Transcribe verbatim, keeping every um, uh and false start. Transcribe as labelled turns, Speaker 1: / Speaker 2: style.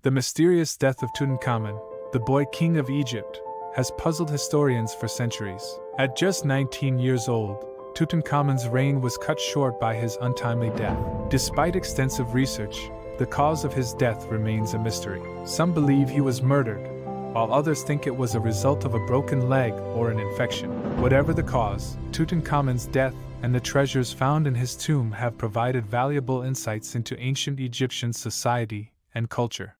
Speaker 1: The mysterious death of Tutankhamun, the boy king of Egypt, has puzzled historians for centuries. At just nineteen years old, Tutankhamun's reign was cut short by his untimely death. Despite extensive research, the cause of his death remains a mystery. Some believe he was murdered, while others think it was a result of a broken leg or an infection. Whatever the cause, Tutankhamun's death and the treasures found in his tomb have provided valuable insights into ancient Egyptian society and culture.